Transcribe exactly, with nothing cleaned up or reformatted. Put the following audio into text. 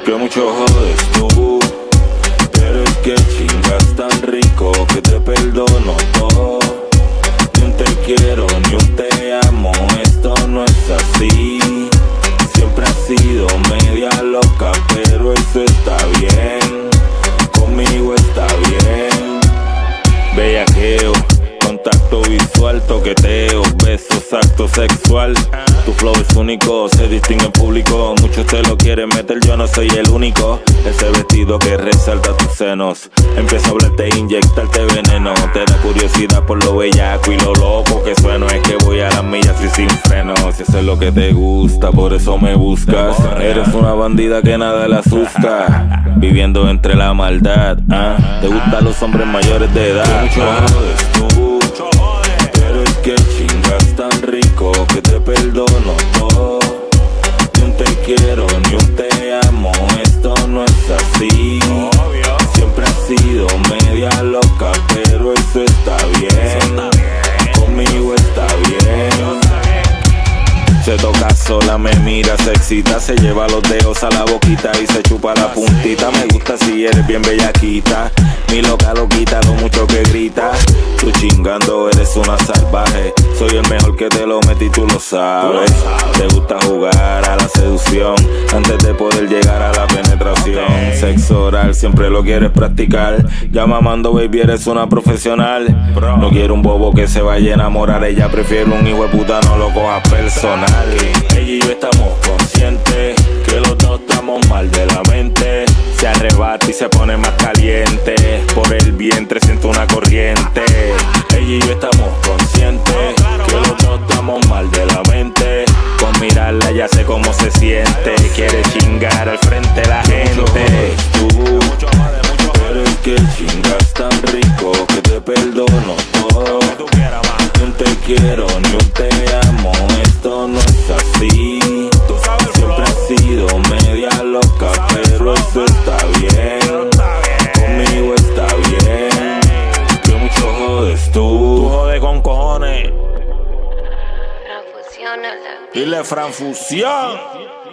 Que mucho jodes tú, pero es que chingas tan rico que te perdono todo. Ni un te quiero, ni un te amo, esto no es así. Siempre has sido media loca, pero eso está bien. Conmigo está bien. Bellaqueo, contacto visual, toqueteo, besos, acto sexual. Tu flow es único, se distingue en público. Muchos te lo quieren meter, yo no soy el único. Ese vestido que resalta tus senos. Empiezo a hablarte e inyectarte veneno. Te da curiosidad por lo bellaco y lo loco que sueno. Es que voy a las millas y sin freno. Si eso es lo que te gusta, por eso me buscas. Eres una bandida que nada le asusta, viviendo entre la maldad, ¿ah? Te gustan los hombres mayores de edad. Mucho jodes tú, pero es que chingas tan rico que te perdono todo. Ni un te quiero, ni un te amo, esto no es así. Siempre has sido media loca, pero eso está bien. Conmigo está bien. Se toca sola, me mira, se excita, se lleva los dedos a la boquita y se chupa la puntita. Me gusta si eres bien bellaquita, mi loca loquita, lo mucho que grita. Tú chingando eres una salvaje, soy el mejor que te lo metí, tú lo sabes. Te gusta jugar a la seducción antes de poder llegar a la penetración. Sexo oral siempre lo quieres practicar, ya mamando baby eres una profesional. No quiero un bobo que se vaya a enamorar, ella prefiere un hijo de puta, no lo cojas personal. Ella y yo estamos conscientes que los dos estamos mal de la mente. Se arrebata y se pone más caliente, por el vientre siento una corriente. Ella y yo estamos conscientes que los dos estamos mal de la mente. Con mirarla ya sé cómo se siente, quiere chingar al frente de la gente. Tú, pero es que chingas tan rico que te perdono todo. Ni un te quiero, ni un te amo, esto no es así. Siempre has sido media loca, pero eso está bien. Conmigo está bien. Que mucho jodes tú. Tú jodes con cojones. Franfusión. Dile Franfusión.